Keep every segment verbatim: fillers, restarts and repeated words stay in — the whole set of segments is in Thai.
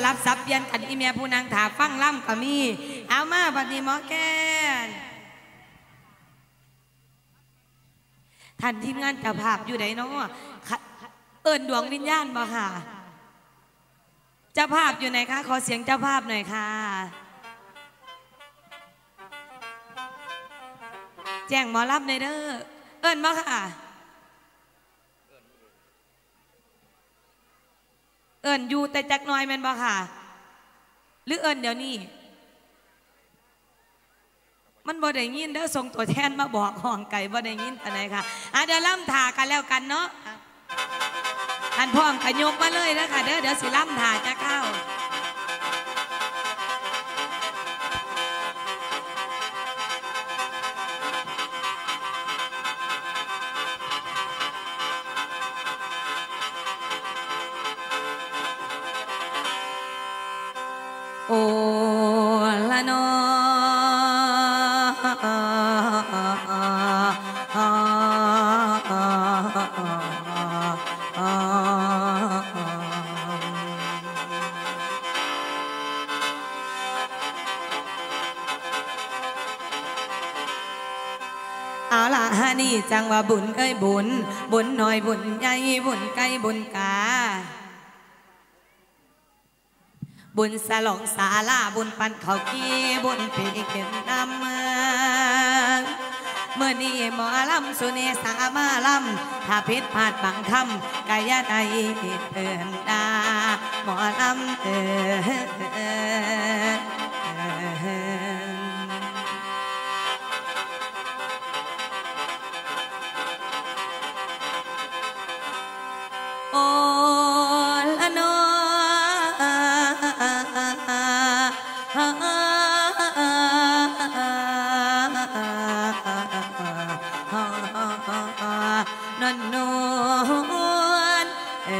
ลับซับเปลี่ยนกันอีเมียผู้นางถาฟังล่ำก็มีเอามาบัดนี้หมอแก้นท่านทีมงานเจ้าภาพอยู่ไหนเนาะเอิญดวงวิญญาณบ่ค่ะเจ้าภาพอยู่ไหนคะขอเสียงเจ้าภาพหน่อยค่ะแจ้งหมอรับในเด้อเอิญบ่ค่ะเอิญอยู่แต่จักน้อยแม่นบ่ค่ะหรือเอิญเดี๋ยวนี้มันบ่ได้ยินเด้อส่งตัวแทนมาบอกห้องไก่บ่ได้ยินอะไรค่ะอ่ะเดี๋ยวล่ำถากันแล้วกันเนาะท่านพ่อมขยกมาเลยนะค่ะเด้อเดี๋ยวสิล่ำถาจะเข้าโอละนอเอาล่ะฮะนี่จังว่าบุญเอ้ยบุญบุญหน่อยบุญใหญ่บุญไกลบุญกาบุญสลองศาลาบุญปันเขากี้บุญปีเข็นนำเมืองเมื่อนี้หมอลำสุเนสามาลำถ้าพิษพลาดบางคำกายใดเตือนดาหมอลำเตือนโอละนอนนนวลเอ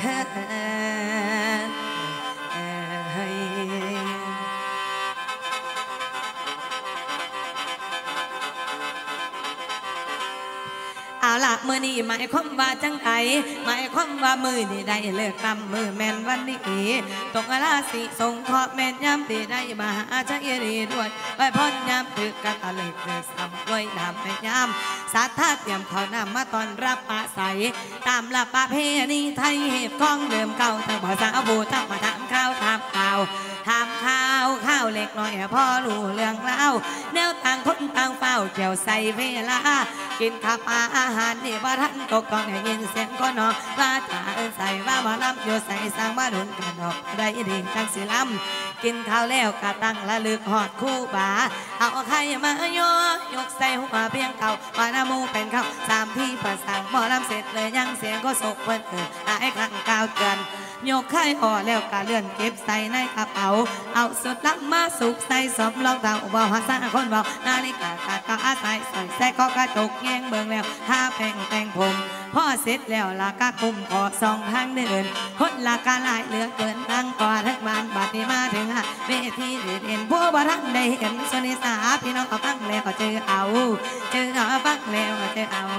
เอาล่ะมือนี้หมายความว่าจังไดหมายความว่ามือนี่ได้เลิกกำมือแม่นวันนี้ตกราศีสงเคราะห์แม่นย้ำดีได้มาหาใจดีด้วยไว้พ้นย้ำถือกันตะเลิกเลิกซ้ำด้วยน้ำแม่ย้ำสัตธาเตรียมเขานำมาตอนรับอาศัยตามหลักประเพณีไทยเหตุของเดิมเก่าทั้งภาษาบูทำมาถามข้าวถามข่าวถามข้าวข้าวเล็กน้อยพ่อรู้เรื่องเล่าแนวต่างคนต่างเฝ้าเกี่ยวใส่เวลากินข้าวอาหารนี่บ่ทันตกกองได้ยินเสียงก็นอนว่าตาใส่ว่าบ่ลำอยู่ใส่สร้างมาดุนกันดอกได้ดีจังสิลำกินข้าวแล้วกะตั้งละลึกหอดคู่บาเอาไข่มาโยยกใส่หัวเพียงเก่าว่าน้ำมูเป็นข้าวสามพี่ประสานบ่ลำเสร็จเลยยังเสียงก็สกเพิ่นเอิญหายข้างก้าวเกินยกไข่ห่อแล้วกะเลื่อนเก็บใส่ในกระเป๋าเอาสุดลับมาสุกใส่สมรองเท้าบ่หักษาคนเบานาฬิกากะก็อาศัยใส่ใส่ข้อกระจกแยงเบิ่งแล้วห้าแพงแต่งผมพ่อเสร็จแล้วลากะคุมขอสองทางเดินคนลากะลายเหลือเกินตั้งก่อทั้งบ้านบัดนี้มาถึงเวทีเด่นเห็นผู้บ่ทันได้เห็นสนิสาพี่น้องเขาฟังแล้วก็เจอเอาเจอเอาฟังแล้วก็เจอเอา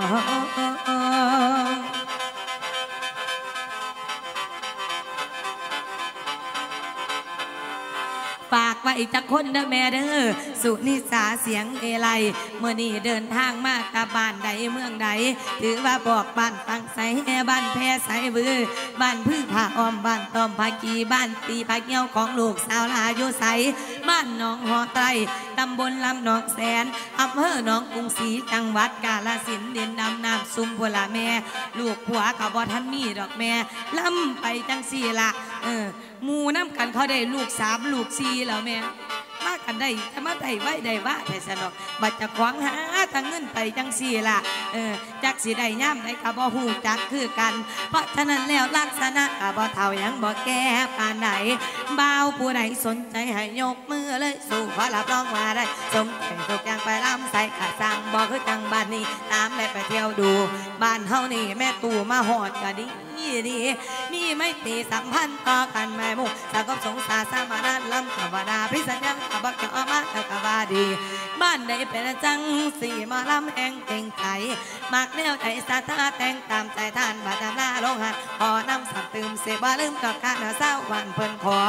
ฝากไว้จักคนเด้อแม่เด้อสุนิสาเสียงเอไลเมื่อนี้เดินทางมากกับบ้านใดเมืองใดถือว่าบอกบ้านตั้งใสบ้านแพรใสบือบ้านพื้นผาอ้อมบ้านตอมผากีบ้านตีผาเงี้ยวของลูกสาวลาโยใสบ้านหนองหอไตรตำบลลำหนองแสนอำเภอหนองกรุงศรีจังหวัดกาฬสินธุ์เด่นดำน้ำซุ่มพลาแม่ลูกผัวกับบ่ทันมีดอกแม่ล้ำไปจังสี่ละเออมูน้ำกันเขาได้ลูกสามลูกสี่แล้วแม่มากันได้ถ้ามาได้ไว้ได้ว่าแต่สนอกบัดจะขวางหาทางเงินไปจังสี่ละเออจักสีได้ย่ำได้กะบ่หูจักคือกันเพราะฉะนั้นแล้วลักษณะกะบ่เท่ายังบ่แก่ปานไหนบ่าวผู้ใดสนใจให้ยกมือเลยสู่ขอรับรองมาได้สมใจทุกอย่างไปล้ำใส่ขาสั่งบ่คือจังบ้านนี้ตามได้ไปเที่ยวดูบ้านเฮานี่แม่ตู่มาหอดก็ดีดีมีไม่ตีสัมพันธ์ต่อกันแม่มุกสากบสงสารสามานันลำกบดาพิสัญญาขบักเจาะมาแล้วกบาดีบ้านใดเป็นจังสี่มาลำแองเก่งไก่มากแนวใจสาธาแต่งตามใจท่านบาดาลาลงหัดขอนำสับตื่มเสบาลืมกับการเศร้าวันเพิ่นขอ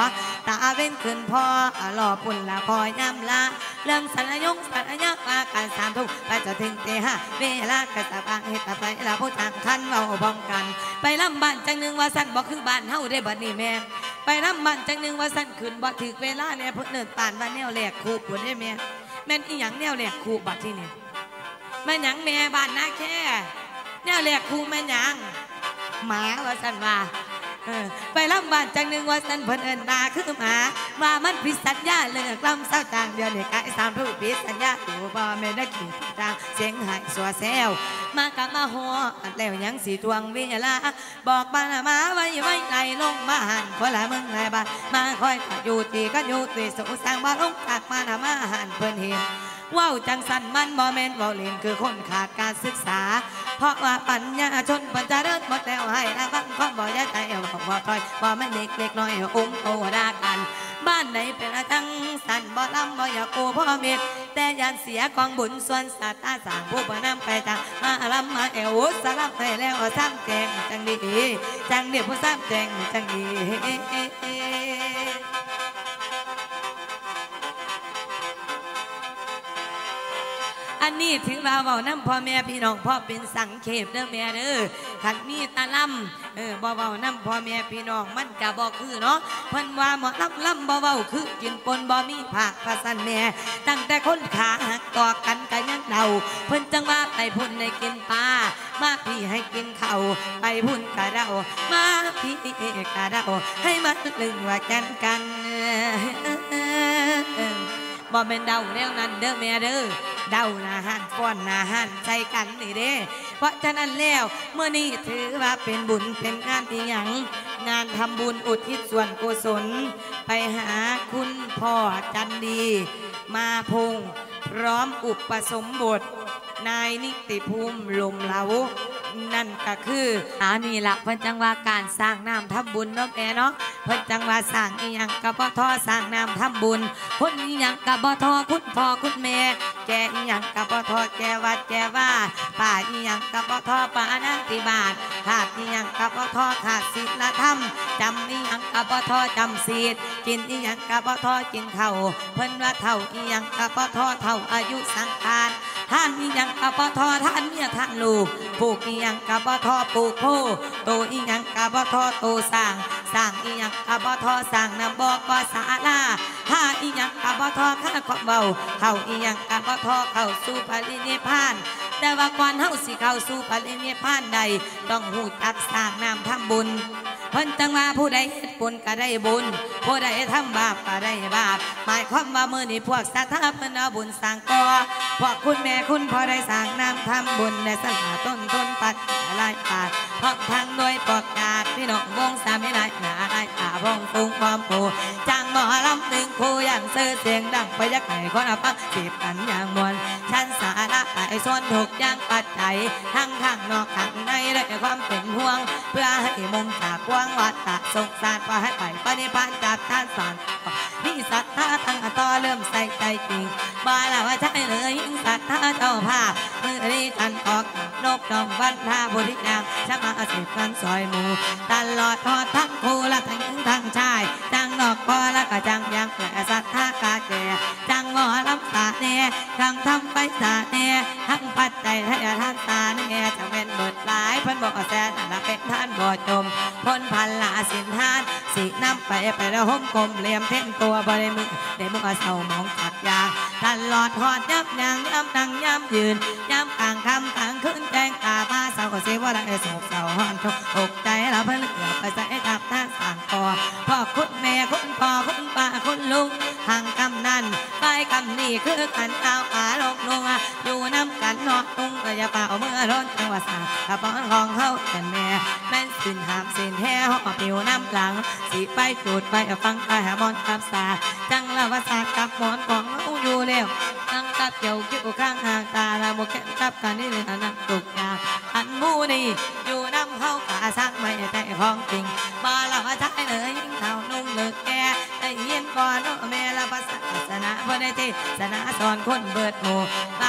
ตาเว้นขึ้นพอหล่อปุ่นละพอย่ำละเรื่องสัญญงสัญญาอาการสามทุ่มไปจะถึงเตหะเวลากระสับเหตุไปละผู้จังคันเบาบ้องกันไปลำบ้านจังหนึ่งว่าสั้นบ่คือบ้านเฮาได้บัดนี้แม่ไปลำบ้านจังหนึ่งว่าสั้นขึ้นบ่ถึงเวลาเนี่ยเพิ่นเนินป่านว่าแนวแหลกคู่ปุ่นได้แม่แม่นอีหยังแนวแหลกคู่บัดที่นี่แม่หยังแม่บ้านนาแค่แนวแหลกคู่แม่หยังหมาว่าสั้นว่าไปลำบ้านจังหนึ่งว่าสันเพิ่นเอินดาคือหมาว่ามันผิดสัญญาเลิกลำเศร้าจางเดือนเนี่ยกายสามผู้ผิดสัญญาอยู่บ่ไม่ได้ขี่จางเสียงหายสัวแซวมากับมาหัวแล้วยังสีทวงเวลาบอกบ้านมาไว้ไว้ไหลลงมาหันคนละมึงไรบ้านมาคอยอยู่ตีก็อยู่ตีสุสางบ่ลงจากมามาหันเพิ่นเห็นว้าวจังสันมันบ่แม่นบ่เล่นคือคนขาดการศึกษาเพราะว่าปัญญาชนปัญจาเริศหมดแล้วให้ละบังข้อบ่ยะใจบอกบ่ถอยบ่มันเด็กเล็กน้อยอุ้มโตดากันบ้านไหนเป็นจังสันบ่ลำบ่อยากโกพ่อเม็ดแต่ยันเสียกองบุญส่วนสัตตาสางผู้บ่นำไปจังมาลำมาเอวสลับไปแล้วซ้ำแจงจังดีจังเดียวผู้ซ้ำแจงจังดีอันนี้ถือว่าเว้าน้ำพ่อแม่พี่น้องพ่อเป็นสังเขปเด้อแม่เด้อขันมีตาลำเออบ่เว้าน้ำพ่อแม่พี่น้องมันกะบ่คือเนาะเพิ่นว่าหมอลำลำบ่เว้าคือกินปนบ่มีผักพะสันแม่ตั้งแต่คนขาหักกอกันกันยังเดาเพิ่นจังว่าไปพุ่นให้กินปลามาพี่ให้กินข้าวไปพุ่นกะเดามาพี่กะเดาให้มันลึงว่ากันกันบ่เป็นเดาแนวนั้นเด้อแม่เด้อเดาหน้าหันฟ้อนหน้าหันใจกันนี่เด้เพราะฉะนั้นแล้วเมื่อนี้ถือว่าเป็นบุญเป็นงานที่หยังงานทำบุญอุทิศส่วนกุศลไปหาคุณพ่อจันดีมาพงพร้อมอุปสมบทนายนิติภูมิลมเหลานั่นก็คืออันนี้ละเพิ่นจังว่าการสร้างน้ำทำบุญเนาะแม่เนาะเพิ่นจังว่าสร้างอีหยังกะบ่ทอสร้างน้ำทำบุญคนอีหยังกะบ่ทอคุณพ่อคุณแม่แกอีหยังกะบ่ทอแกวัดแกว่าป่าอีหยังกะบ่ทอป่านาติบาตขาดอีหยังกะบ่ทอขาดศีลธรรมจำอีหยังกะบ่ทอจำศีลกินอีหยังกะบ่ทอกินข้าวเพิ่นว่าเท่าอีหยังกะบ่ทอเท่าอายุสังขารท่านอีหยังกะบ่ทอท่านเมียท่านลูกปลูกอีหยังกะบ่ทอปลูกโพโตอีหยังกะบ่ทอโตสร้างสร้างอีหยังกะบ่ทอสร้างน้ำบ่อก็ศาลาถ้าอีหยังกะบ่ทอข้าขอบเบาเข้าอีหยังกะบ่ทอเข้าสู่ปรินิพพานแต่ว่าก่อนเฮาสิเข้าสู่ปรินิพพานใดต้องฮู้จักสร้างน้ำทำบุญเพิ่นจังว่าผู้ใดเฮ็ดบุญก็ได้บุญผู้ใดทำบาปก็ได้บาปหมายความว่ามื้อนี้พวกศรัทธาเพิ่นเอาบุญสร้างก่อพวกคุณแม่คุณพ่อได้สร้างน้ำทำบุญได้สละต้นต้นปัดหลายปาดพร้อมทั้งโดยประกาศพี่น้องวงสามีหลายหนาหลายตาวงฟุ้งพร้อมผู้จ้างหมอลำหนึ่งผู้อย่างเสื้อเสียงดังไปยักไก่คนเอาฟังจีบกันอย่างมวลชั้นสาระไอ้ส่วนถูกย่างปัดใจทั้งข้างนอกข้างในด้วยความเป็นห่วงเพื่อให้มุมจากกว้างวัดตะสงสารว่าให้ไปปฏิพันธ์จากท่านสอนนี่ศรัทธาทั้งต่อเริ่มใส่ใจจริงบ้าแล้วว่าใช่เลยยิ่งศรัทธาเจ้าภาพเมื่อนี้ท่านออกนกดอมวันท่าบุริยางช่างมาสิบกันซอยหมู่ตลอดทอดทั้งคู่และทั้งหญิงทั้งชายจังนอกพอและก็จังยังแก่ศรัทธากาแก่จังหมอลำตาเน่จังทำไปตาเน่ทั้งปัดใจให้ท่านตาเน่จะเป็นเบิดหลายเพิ่นบอกแซ่แต่ละเป็นท่านบ่จมพ้นพันละสินทานสีน้ำไปไปแล้วห่มกลมเหลี่ยมเพ่นตัวบริมือได้มุกเศร้ามองขัดยางตลอดหอดยับยางย้ำนั่งย้ำยืนย้ำกลางคำกลางขึ้นแจงตาผ้าเศร้าก็เสียว่าได้โศกเศร้าหอนทุกอกใจเราเพื่อเหลือไปใส่ทับท่าสั่งคอพ่อคุณแม่คุณพ่อคุณป้าคุณลุงทางกำนันไปกำนี่คือกันเอาขาลงนัวอยู่น้ำกันนอดตุ้งกระยาเป่าเมื่อร้อนจังหวะสากกระป๋องของเฮาแต่แม่แม่นสินหามสินแห่หอบผิวน้ำหลังสีไปจูดไปฟังไปหามอนกับสาจังละวาสากับหมอนของเฮาอยู่แล้วนั่งกับเกี่ยวคิ้วข้างห่างตาละโมแกนกับกันนี่เลยนั่งตุกยาอันมูนี่อยู่น้ำเฮากะซักไม่แต่ของจริงมาละว่าใช่เลยยิ่งเท่านุ่งเลิกแก่ได้ยินก่อนแม่ละภาษาศาสนาพระได้ที่ศาสนาสอนคนเบิดหมู่มาคน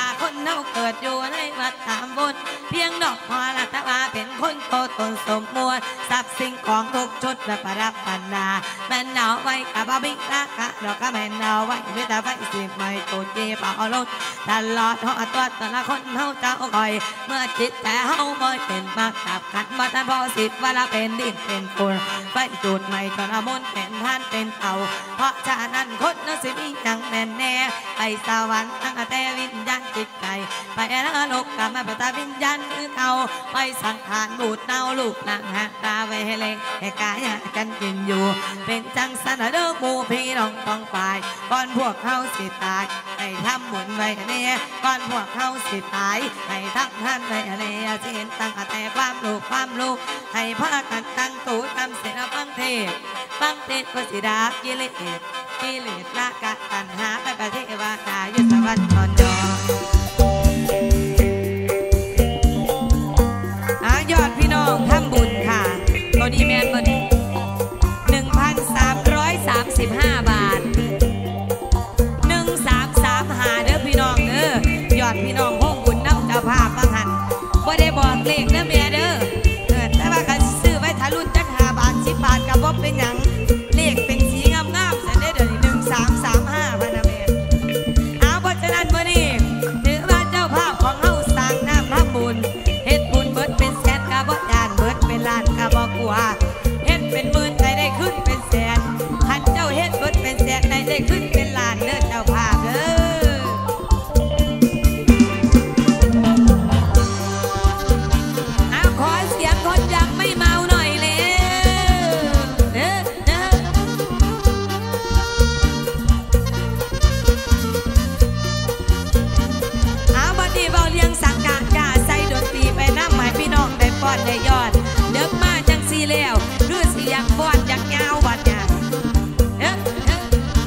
เน่าเกิดอยู่ในวัดตามบนเพียงดอกพอละตะวาเป็นคนโตตนสมมวลทรัพย์สิ่งของทุกชุดและประดับปันนาแม่นเอาไว้กับบาบิกะกะดอกกะแม่นเอาไว้ด้วยตาไฟสิบไม่ตูดเย่เป่าลดตลอดหัวตัวแต่ละคนเฮาเจ้าคอยเมื่อจิตแต่เฮาบ่เป็นมากกับขันบ่ทันพอสิบเวลาเป็นดินเป็นฝุ่นไฟจุดไม่จนอมนเป็นท่านเป็นเต่าเพราะฉะนั้นคนนั้นสิมีอย่างแน่แน่ไปสวรรค์ตั้งแต่วิญญาณจิตใจไปนรกกับมาปตาวิญญาณคือเก่าไปสังขารบูดเน่าลูกหลังหักตาไว้ให้เล็กให้กายกันกินอยู่เป็นจังสันเด้อหมู่พี่น้องต้องไปก่อนพวกเขาสิตายให้ทำบุญไว้เนี่ยก่อนพวกเขาสิตายให้ทำท่านไว้เนี่ยเช่นตั้งแต่ความลูกความลูกให้พากันตั้งตูทำเสนาฟังเทศฟังเทศก็สิดากิเลสกิเลสละกะตัณหาไปประเทศวาตายุสวัสดิ์นอนจอยอดพี่น้องทำบุญค่ะตัวนี้แมนบนหนึ่งพันสามร้อยสามสิบห้าบาทหนึ่งสามสามหาเด้อพี่น้องเด้อยอดพี่น้องห้องบุญน้ำเจ้าภาพบางหันว่าได้บอกเลขเด้อแม่เด้อแต่ว่าการซื้อไว้ทะลุจักหาบาทสิบบาทกับว่าเป็นอย่างเลขเป็นสีงามงามสันได้เดี๋ยวนี้หนึ่งสามสามห้าพันนะแม่เอาเพราะฉะนั้นวันนี้ถือว่าเจ้าภาพของเฮาสร้างน้ำทำบุญเฮ็ดบุญเบิดเป็นแสนกะบ่ยานเบิดเป็นล้านกะบ่กลัวเฮ็ดเป็นหมื่นได้ได้ขึ้นเป็นแสนคันเจ้าเฮ็ดเบิดเป็นแสนได้ได้ขึ้นเป็นล้านเด้อเจ้าภาพเด้อเอาขอเสียงคนยังไม่เมาหน่อยเลยเด้อเด้อเอาบัดนี้เว้าเลี้ยงสังกะกะใส่ดนตรีไปนำหมายพี่น้องได้ป้อนได้ยอดเด็กมาจังสีแล้วหรือสิอยากป้อนอยากยาวบัดเนี่ยเอ๊ะเอ๊ะ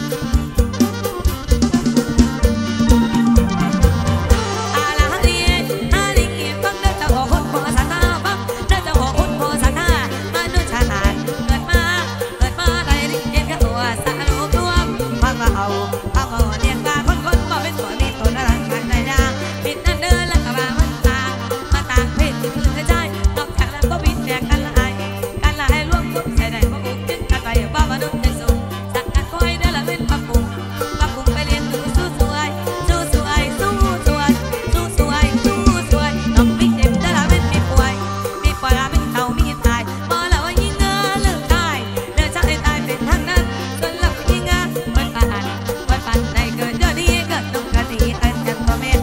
อาลาฮันนี่ฮันนี่ฟังเด้อเจ้าของคนโพสันนาฟังเด้อเจ้าของคนโพสันนามนุษย์ชาติเกิดมาเกิดมาได้เรียนแค่ตัวสารรูปรวมฟังมาเอาฟังมาเรียนมาคนคนมาเป็นตัวนี้ตัวนั้นกันได้ยากปิดนั่นเดินแล้วก็มามันต่างมาต่างเพศที่คือใจนอกจากนั้นก็บินแยกกันละไอกันละไอร่วมกลุ่มใส่ได้มาบุกจึงกันไปบ้ามนุษย์ในสูงสักกันคอยได้ละเว้นปะปุ่มปะปุ่มไปเรียนดูสู้สวยสู้สวยสู้สวยสู้สวยสู้สวยน้องไม่เจ็บได้ละเว้นมีป่วยมีป่วยละเป็นเต่ามีตายพอละว่ายิ่งเงาเลือกตายเลือกชาติตายเป็นทั้งนั้นส่วนเรายิ่งเงาวันปานวันปานในเกิดเดี๋ยวนี้เกิดตรงกันนี้กันกันพ่อแม่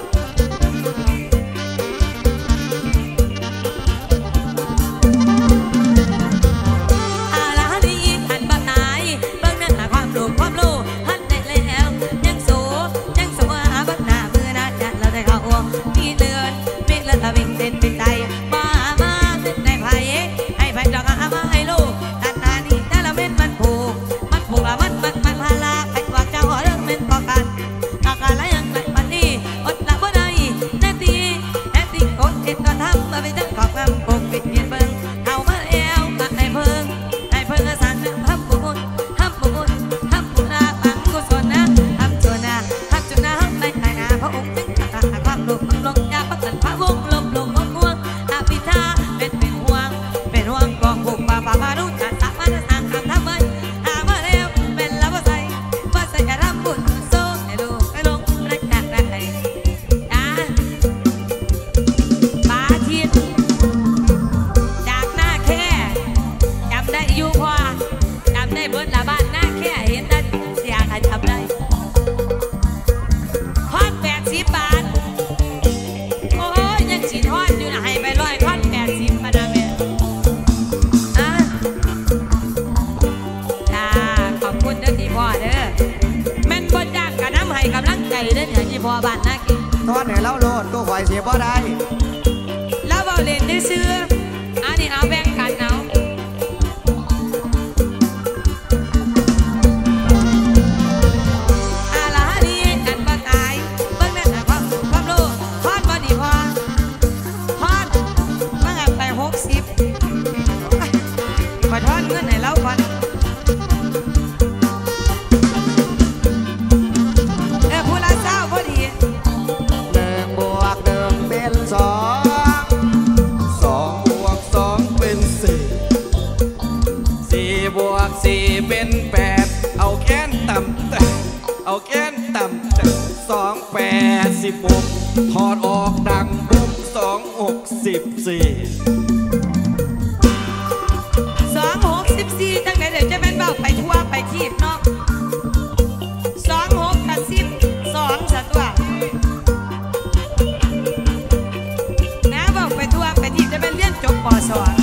อาลาฮันนี่หันมาตายเบิ่งหน้าความรู้ความรู้หันได้แล้วยังสู้ยังสู้หาบัดหน้ามือหน้าจัดเราได้เข้ามีเลือนมีเลือนตะวิ่งเต้นเป็นใจมามาเป็นในไผ่ให้ไผ่ดอกอามาให้ลูกตัดหน้านี่แต่ละเม็ดมันผูกมันผูกละมันมันมันพาลาไอ้ว่าเจ้าเรื่องเป็นต่อกันต่อกันแล้วยังไงปันนี้อดละบ่ได้แน่ตีแน่ตีกดเอ็ดก็ทำมาไปจังกอกงำปกปิดเงียบเบิ่งเอามาเอวมาให้เพิ่งให้เพิ่งก็สั่งทำบุญทำบุญทำบุญนะฟังกุศลนะทำจนนะทำจนนะในในนาพระองค์จึงตรัสความหลุดลงยาประกันพระวงลมลงงวงอาภิธาเป็นเป็นห่วงเป็นห่วงกองบุกป่าป่ามาดูจัดสามารถสั่งทำทำไว้อามาเร็วเป็นละว่าใส่ว่าใส่กระทำบุญโซ่ให้ลูกให้ลงรักจากได้จ้าปาทิตจากหน้าแค่จำได้อยู่พอจำได้เบิดละบ้านหน้าแค่เห็นนั่นเสียใครจำได้ทอดแปดสิบบาทโอ้ยยังสีทอดอยู่นะให้ไปร้อยทอดแปดสิบมาดามแม่อ่ะจ้าขอบคุณเด้อที่พ่อเด้อแม่นบ่จ้างกะน้ำให้กำลังใจเด้อเนี่ยที่พ่อบ้านนากินทอดให้เราโลดตัวข่อยเสียบ่ได้แล้วเบาเล่นได้ซื้ออันนี้เอาแบ่งกันเอาอาลาฮันนี่หันมาตายเบิ่งนั่นน่ะความความรู้ทอดบ่ดีพอทอดมาหันไปหกสิบขอทอดเงินให้เราก่อนเออผู้ละเศร้าพอดีหนึ่งเอาแก้นต่ำสองแปดสิบหกถอดออกดังบุ้มสองหกสิบสี่สองหกสิบสี่จังไหนเดี๋ยวจะเป็นเบาไปทั่วไปทีบเนาะสองหกกับสิบสองสัตว์ว่านะเบาไปทั่วไปทีบจะเป็นเลี้ยนจบปอสอง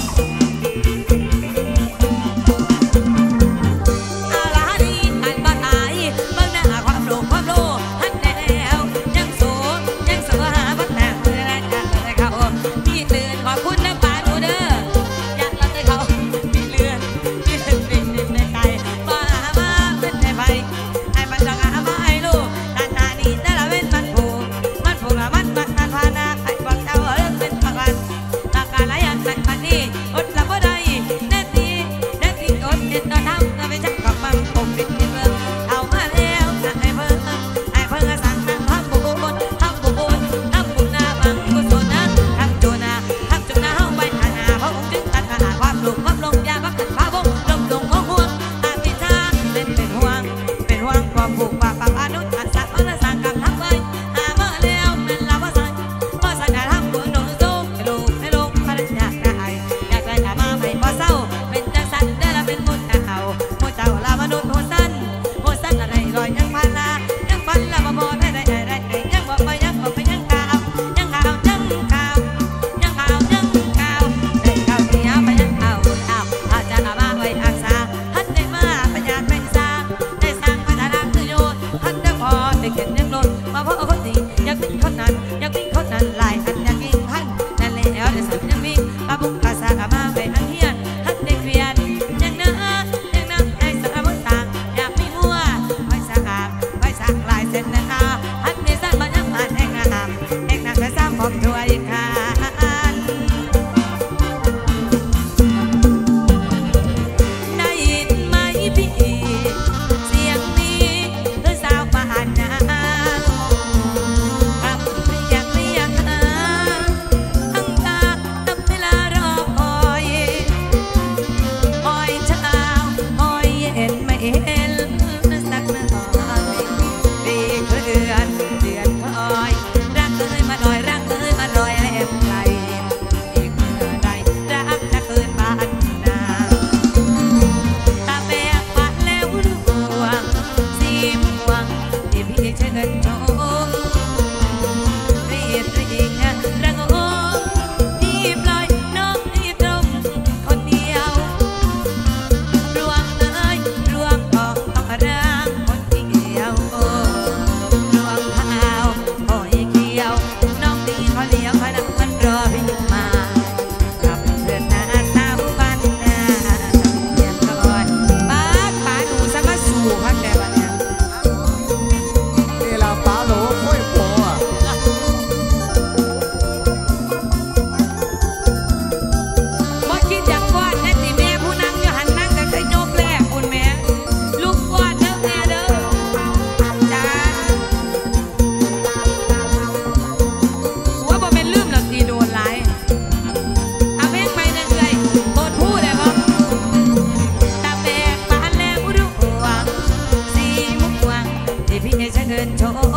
เชิญชม